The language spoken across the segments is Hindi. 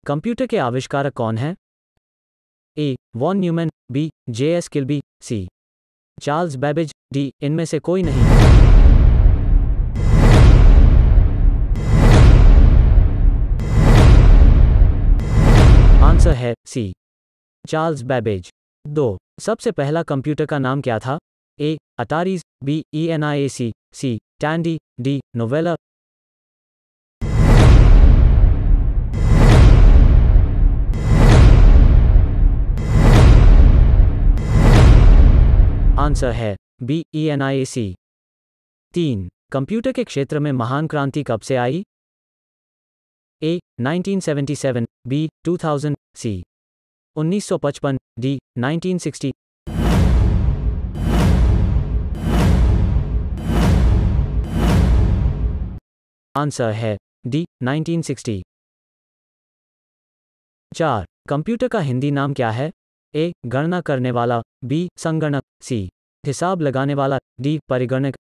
कंप्यूटर के आविष्कारक कौन हैं? A. Von Neumann, B. J.S. Kilby, C. Charles Babbage, D. इनमें से कोई नहीं। आंसर है सी. Charles Babbage. 2. सबसे पहला कंप्यूटर का नाम क्या था? A. Ataris, B. ENIAC, C. Tandy, D. Novella. Answer है बी. ENIAC। 3. कंप्यूटर के क्षेत्र में महान क्रांति कब से आई? A. 1977, B. 2000, C. 1955, D. 1960। Answer है डी. 1960। 4. कंप्यूटर का हिंदी नाम क्या है? ए. गणना करने वाला, बी. संगणक, सी. हिसाब लगाने वाला, डी. परिगणक।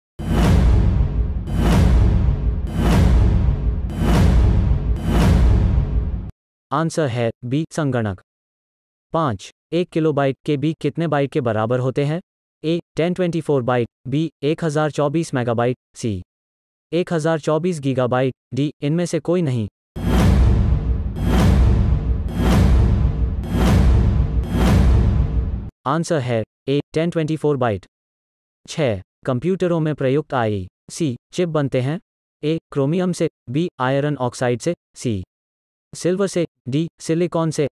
आंसर है बी. संगणक। 5. 1 किलोबाइट के बी कितने बाइट के बराबर होते हैं? A. 1024 byte, B. 1024 megabyte, C. 1024 gigabyte, D. इनमें से कोई नहीं। आंसर है ए. 1024 बाइट। 6. कंप्यूटरों में प्रयुक्त आई.सी. चिप बनते हैं? ए. क्रोमियम से, बी. आयरन ऑक्साइड से, सी. सिल्वर से, डी. सिलिकॉन से।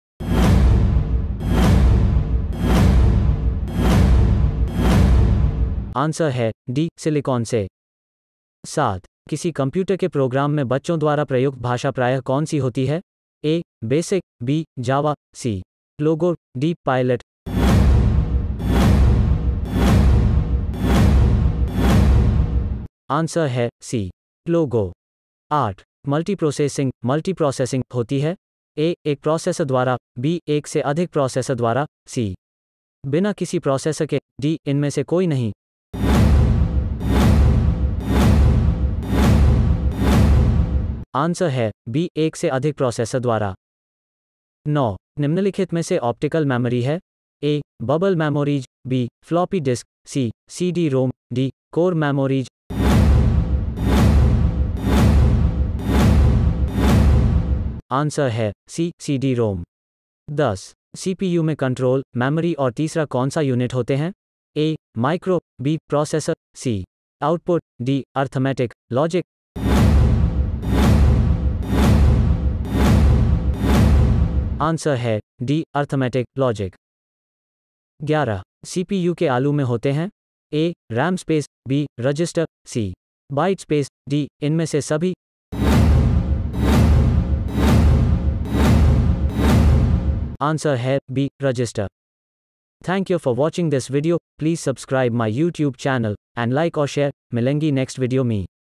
आंसर है डी. सिलिकॉन से। 7. किसी कंप्यूटर के प्रोग्राम में बच्चों द्वारा प्रयुक्त भाषा प्रायः कौन सी होती है? A. BASIC, B. Java, C. Logo, D. Pilot. Answer है सी. लोगो। 8. मल्टीप्रोसेसिंग होती है? ए. एक प्रोसेसर द्वारा, बी. एक से अधिक प्रोसेसर द्वारा, सी. बिना किसी प्रोसेसर के, डी. इनमें से कोई नहीं। आंसर है बी. एक से अधिक प्रोसेसर द्वारा। 9. निम्नलिखित में से ऑप्टिकल मेमोरी है? A. Bubble memories, B. Floppy disk, C. CD-ROM, D. Core memories. Answer है सी. CD-ROM। 10. CPU में कंट्रोल, मेमोरी और तीसरा कौन सा यूनिट होते हैं? A. Micro, B. Processor, C. Output, D. Arithmetic logic. Answer है डी. Arithmetic logic. 11. CPU के आलू में होते हैं? A. RAM space, B. Register, C. Byte space, D. इनमें से सभी। आंसर है B. Register. Thank you for watching this video. Please subscribe my YouTube channel and like or share. मिलेंगी नेक्स्ट वीडियो में।